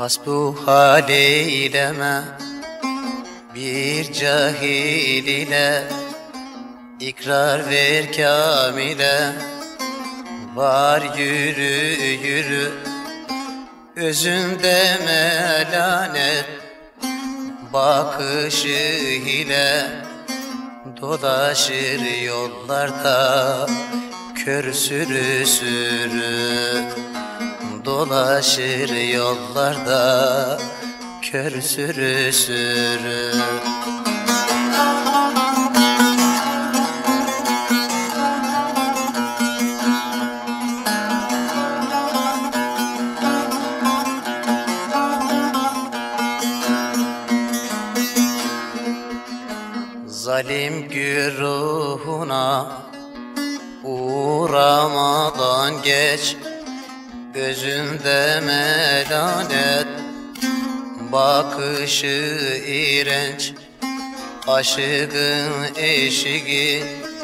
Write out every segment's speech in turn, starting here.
Hasbu hal eyleme bir cahil ile, İkrar ver kamile, var yürü yürü. Özünde melanet, bakışı hile, dolaşır yollarda kör sürü sürü. Dolaşır yollarda kör sürü sürü. Zalim güruhuna uğramadan geç, gözünde melanet, bakışı iğrenç. Aşığın eşiği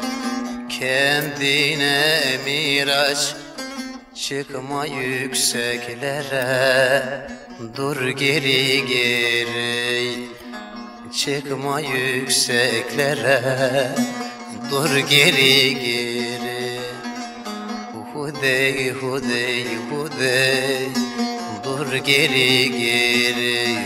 kendine miraç. Çıkma yükseklere, dur geri geri. Çıkma yükseklere, dur geri geri. Hudey hudey hudey, dur geri geri.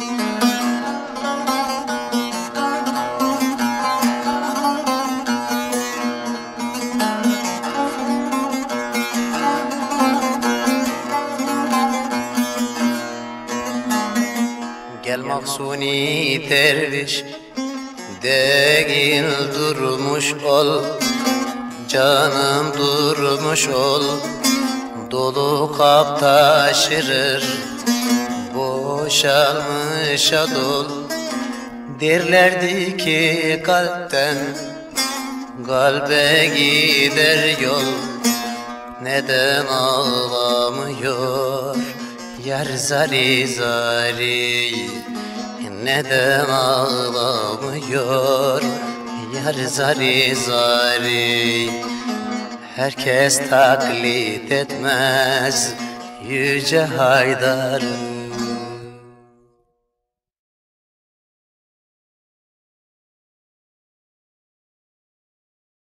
Gel mahzuni derviş, değil durmuş ol. Canım durmuş ol, dolu kap taşırır, boşalmışa dol. Derlerdi ki kalpten kalbe gider yol. Neden ağlamıyor yar zari zari? Neden ağlamıyor yar zari zari? Herkes taklit etmez Yüce Haydar'ı.